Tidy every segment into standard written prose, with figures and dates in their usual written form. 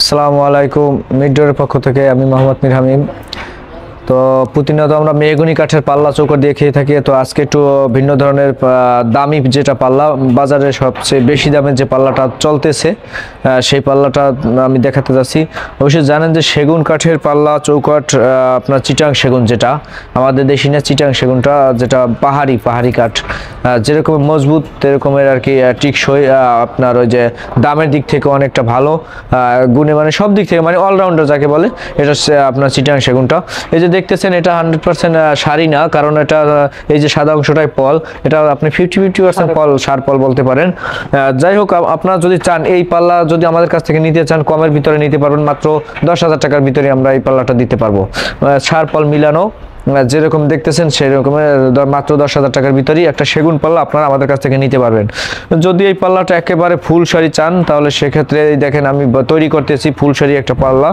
আসসালামু আলাইকুম। মিডডোরের পক্ষ থেকে আমি মোহাম্মদ মীর হামিম। তো প্রতিনিয়ত আমরা মেহগনি কাঠের পাল্লা চৌকাঠ দিয়ে খেয়ে থাকি। তো আজকে একটু ভিন্ন ধরনের দামি যেটা পাল্লা, বাজারে সবচেয়ে বেশি দামের যে পাল্লাটা চলতেছে সেই পাল্লাটা আমি দেখাতে যাচ্ছি। অবশ্যই জানেন যে সেগুন কাঠের পাল্লা চৌকাঠ, আপনার চিটাং সেগুন, যেটা আমাদের দেশি না, চিটাং সেগুনটা যেটা পাহাড়ি কাঠ, যেরকম মজবুত সেরকমের আর কি টিকসই, আপনার ওই যে দামের দিক থেকে অনেকটা ভালো, গুণে মানে সব দিক থেকে মানে অলরাউন্ডার যাকে বলে, এটা আপনার চিটাং সেগুনটা। এই যে দেখতেছেন এটা 100% সারি না, কারণ এটা এই যে সাদা অংশটাই পল, এটা আপনি 50% পল, সার পল বলতে পারেন। যাই হোক, আপনারা যদি চান এই পাল্লা যদি আমাদের কাছ থেকে নিতে চান, কমের ভিতরে নিতে পারবেন, মাত্র 10,000 টাকার ভিতরে আমরা এই পাল্লাটা দিতে পারবো। সার পল মিলানো যেরকম দেখতেছেন সেই রকমের মাত্র 10,000 টাকার ভিতরেই একটা সেগুন পাল্লা আপনারা আমাদের কাছ থেকে নিতে পারবেন। যদি এই পাল্লাটা একেবারে ফুল সারি চান, তাহলে সেক্ষেত্রে দেখেন আমি তৈরি করতেছি ফুল সারি একটা পাল্লা,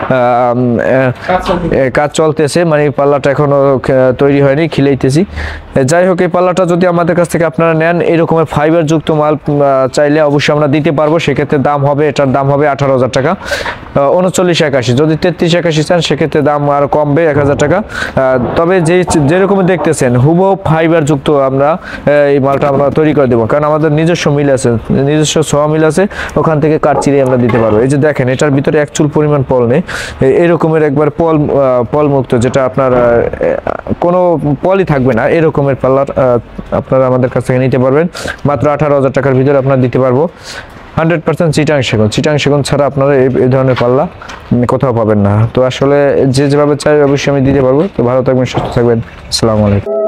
কাজ চলতেছে, মানে এই পাল্লাটা এখনো তৈরি হয়নি, খিলাইতেছি। যাই হোক, এই পাল্লাটা যদি আমাদের কাছ থেকে আপনারা নেন, এরকমের ফাইবার যুক্ত মাল চাইলে অবশ্যই আমরা দিতে পারবো। সেক্ষেত্রে দাম হবে, এটার দাম হবে 18,000 টাকা, 3981। যদি 3381 চান সেক্ষেত্রে দাম আরো কমবে 1,000 টাকা। তবে যেরকম দেখতেছেন হুবহু ফাইবার যুক্ত আমরা এই মালটা আমরা তৈরি করে দেবো, কারণ আমাদের নিজস্ব মিল আছে, নিজস্ব সোয়া মিল আছে, ওখান থেকে কাঠ চিরিয়ে আমরা দিতে পারবো। এই যে দেখেন, এটার ভিতরে এক চুল পরিমাণ পল নেই, এরকমের একবার পল মুক্ত, যেটা আপনার কোনো পলই থাকবে না, এরকমের পাল্লার আপনারা আমাদের কাছ থেকে নিতে পারবেন। মাত্র 18,000 টাকার ভিতরে আপনারা দিতে পারবো। 100% চিটাং সেগুন ছাড়া আপনারা এই ধরনের পাল্লা কোথাও পাবেন না। তো আসলে যেভাবে চাই অবশ্যই আমি দিতে পারবো। তো ভালো থাকবেন, সুস্থ থাকবেন। আসসালামু আলাইকুম।